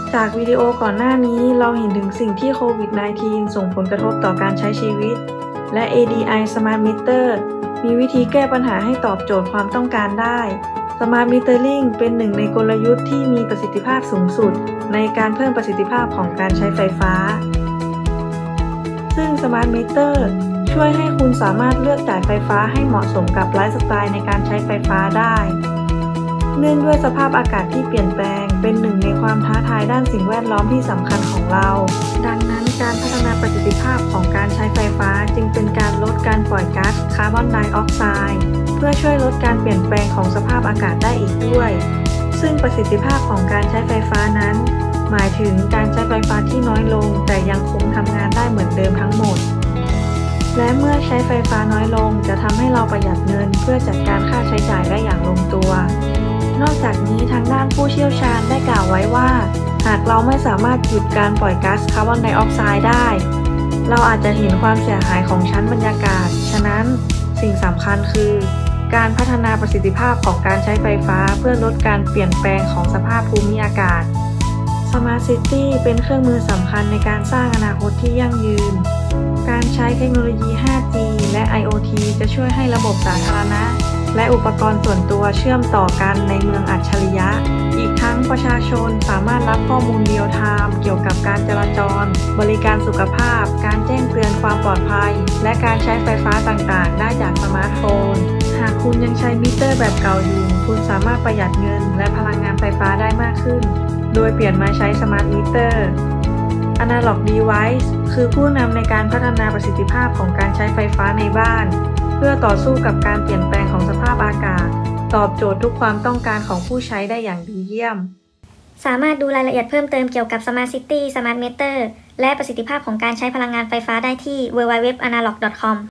จากวิดีโอก่อนหน้านี้เราเห็นถึงสิ่งที่โควิด -19 ส่งผลกระทบต่อการใช้ชีวิต และ ADI Smart Meter มีวิธีแก้ปัญหาให้ตอบโจทย์ความต้องการได้ Smart Metering เป็นหนึ่งในกลยุทธ์ที่มีประสิทธิภาพสูงสุดในการเพิ่มประสิทธิภาพของการใช้ไฟฟ้า ซึ่ง Smart Meter ช่วยให้คุณสามารถเลือกจ่ายไฟฟ้าให้เหมาะสมกับไลฟ์สไตล์ในการใช้ไฟฟ้าได้เนื่องด้วยสภาพอากาศที่เปลี่ยนแปลงเป็นหนึ่งในความท้าทายด้านสิ่งแวดล้อมที่สำคัญของเรา ดังนั้นการพัฒนาประสิทธิภาพของการใช้ไฟฟ้าจึงเป็นการลดการปล่อยก๊าซคาร์บอนไดออกไซด์เพื่อช่วยลดการเปลี่ยนแปลงของสภาพอากาศได้อีกด้วยซึ่งประสิทธิภาพของการใช้ไฟฟ้านั้น หมายถึงการใช้ไฟฟ้าที่น้อยลงแต่ยังคงทำงานได้เหมือนเดิมทั้งหมดและเมื่อใช้ไฟฟ้าน้อยลงจะทำให้เราประหยัดเงินเพื่อจัดการค่าใช้จ่ายได้อย่างลงตัวนอกจากนี้ทางด้านผู้เชี่ยวชาญได้กล่าวไว้ว่าหากเราไม่สามารถหยุดการปล่อยก๊าซคาร์บอนไดออกไซด์ได้เราอาจจะเห็นความเสียหายของชั้นบรรยากาศฉะนั้นสิ่งสำคัญคือการพัฒนาประสิทธิภาพของการใช้ไฟฟ้าเพื่อลดการเปลี่ยนแปลงของสภาพภูมิอากาศ Smart City เป็นเครื่องมือสำคัญในการสร้างอนาคตที่ยั่งยืนการใช้เทคโนโลยี 5G และ IoT จะช่วยให้ระบบสาธารณะและอุปกรณ์ส่วนตัวเชื่อมต่อกันในเมืองอัจฉริยะอีกทั้งประชาชนสามารถรับข้อมูลเรียลไทม์เกี่ยวกับการจราจรบริการสุขภาพการแจ้งเตือนความปลอดภัยและการใช้ไฟฟ้าต่างๆได้จากสมาร์ทโฟนหากคุณยังใช้มิเตอร์แบบเก่าอยู่คุณสามารถประหยัดเงินและพลังงานไฟฟ้าได้มากขึ้นโดยเปลี่ยนมาใช้สมาร์ทมิเตอร์ Analog Device คือผู้นำในการพัฒนาประสิทธิภาพของการใช้ไฟฟ้าในบ้านเพื่อต่อสู้กับการเปลี่ยนแปลงของสภาพอากาศตอบโจทย์ทุกความต้องการของผู้ใช้ได้อย่างดีเยี่ยมสามารถดูรายละเอียดเพิ่มเติมเกี่ยวกับ Smart City Smart Meter และประสิทธิภาพของการใช้พลังงานไฟฟ้าได้ที่ www.analog.com